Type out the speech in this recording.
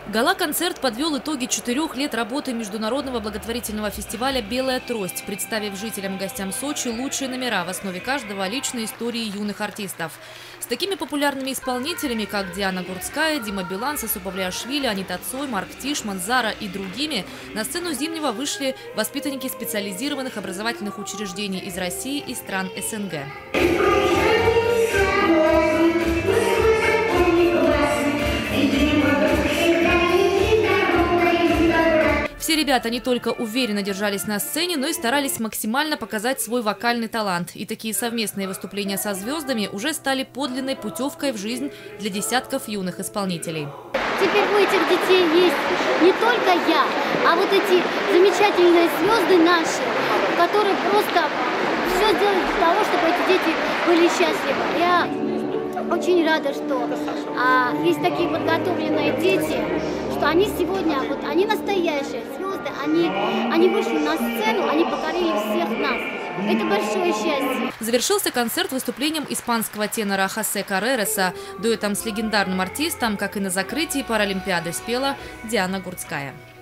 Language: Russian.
Гала-концерт подвел итоги 4 лет работы международного благотворительного фестиваля «Белая трость», представив жителям и гостям Сочи лучшие номера, в основе каждого личные истории юных артистов. С такими популярными исполнителями, как Диана Гурцкая, Дима Билан, Сасу Павлиашвили, Анита Цой, Марк Тишман, Зара и другими, на сцену Зимнего вышли воспитанники специализированных образовательных учреждений из России и стран СНГ. Все ребята не только уверенно держались на сцене, но и старались максимально показать свой вокальный талант. И такие совместные выступления со звездами уже стали подлинной путевкой в жизнь для десятков юных исполнителей. Теперь у этих детей есть не только я, а вот эти замечательные звезды наши, которые просто все делают для того, чтобы эти дети были счастливы. Я очень рада, что есть такие подготовленные дети, что они сегодня, вот они настоящие звезды, они вышли на сцену, они покорили всех нас. Это большое счастье. Завершился концерт выступлением испанского тенора Хосе Карререса. Дуэтом с легендарным артистом, как и на закрытии Паралимпиады, спела Диана Гурцкая.